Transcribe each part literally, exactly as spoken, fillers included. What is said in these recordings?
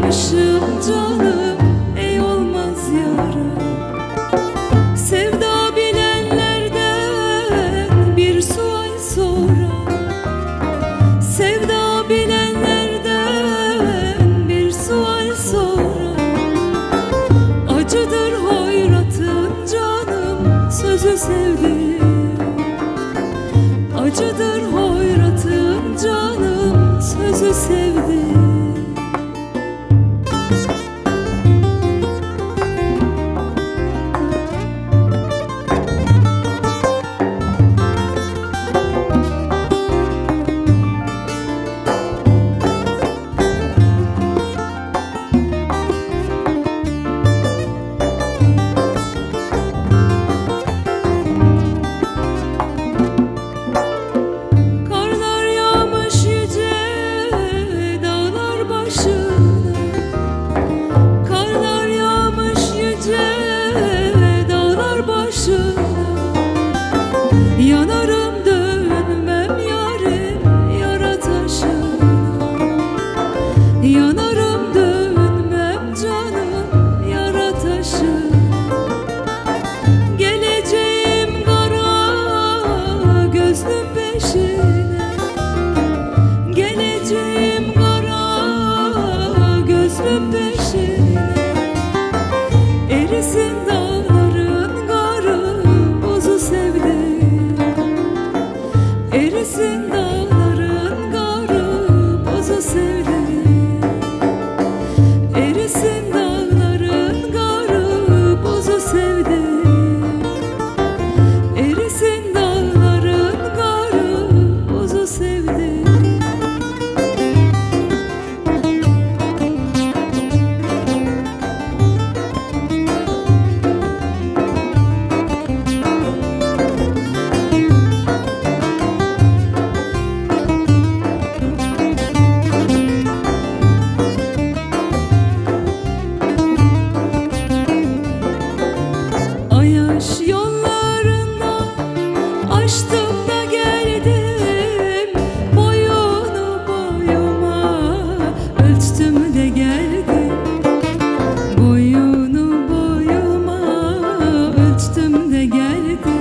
yağmışım canım, ey olmaz yarım. Sevda bilenlerden bir sual sorar. Sevda bilenlerden bir sual sorar. Acıdır hoyratın canım, sözü sevdim. Acıdır hoyratın canım, sözü sevdim. Yanarım dönmem yarim yara taşına. Yanarım dönmem canım yara taşına. Geleceğim kara gözlüm peşine. Geleceğim kara gözlüm peşine. Erisin dağların karı buzu sevdim. Erisin dağların karı buzu sevdim. Erisin dağların karı buzu sevdim. Erisin dağların karı buzu sevdim. Yollarında açtım da geldim, boyunu boyuma ölçtüm de geldim. Boyunu boyuma ölçtüm de geldim.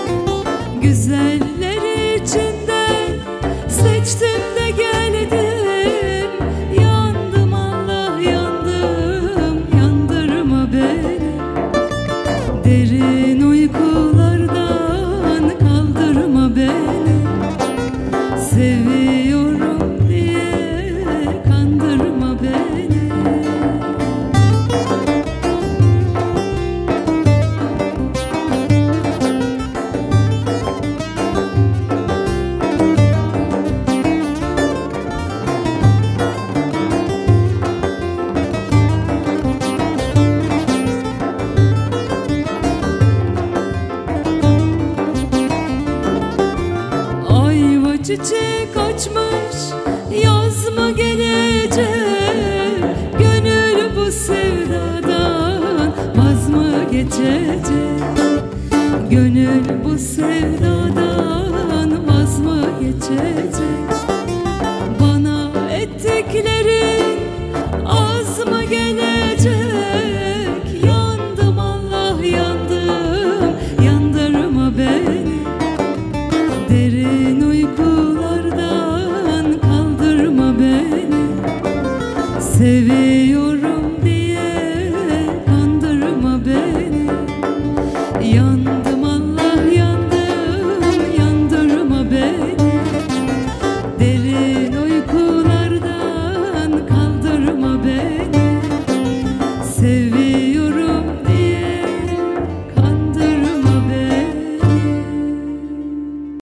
Güzeller içinden seçtim de geldim. Yandım Allah yandım, yandırma beni. Derin uykulardan kaldırma beni. Seviyorum diye kandırma beni. Çiçek açmış, yaz mı gelecek? Gönül bu sevdadan vaz mı geçecek? Gönül bu sevdadan vaz mı geçecek? Bana ettiklerin az mı gelecek? Yandım Allah yandım, yandırma beni. Derin uykulardan kaldırma beni. Seviyorum diye kandırma beni. Yandım Allah yandım, yandırma beni. Derin uykulardan kaldırma beni. Seviyorum